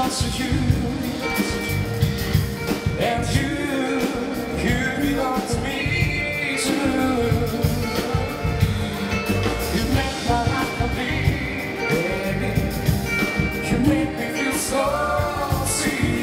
belongs to you, and you belong to me too. You make my life complete, baby. You make me feel so sweet.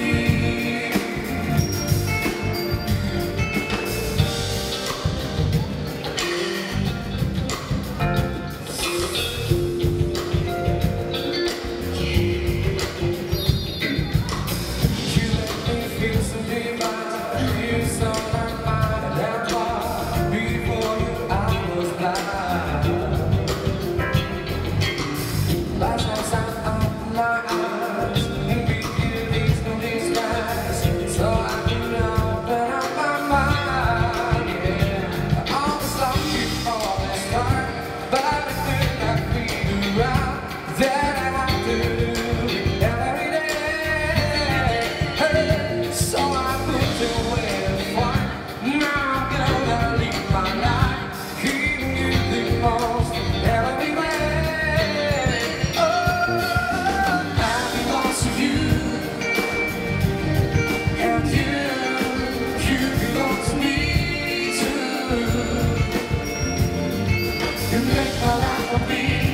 You make my life complete.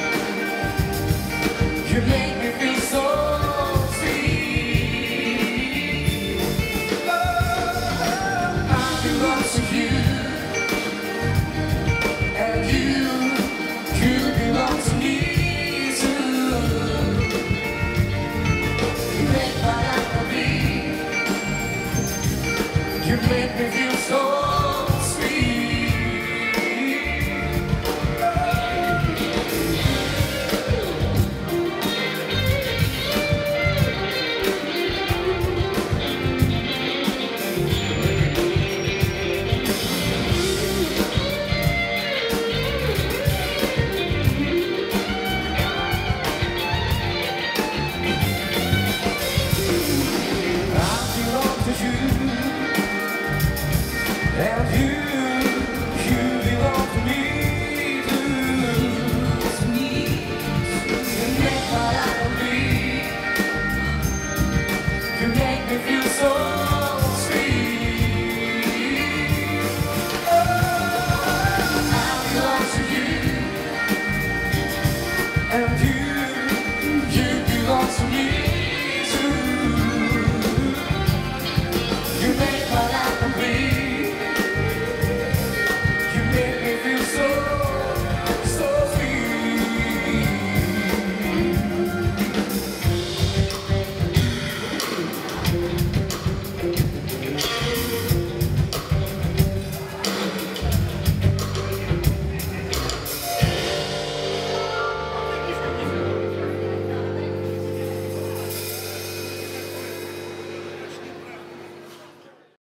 You make me feel so sweet. Oh, I belong to you, and you belong to me too. You make my life complete. You make me feel so. And you belong to me too. You make my life complete. You make me feel so sweet. Oh, I belong to you, and you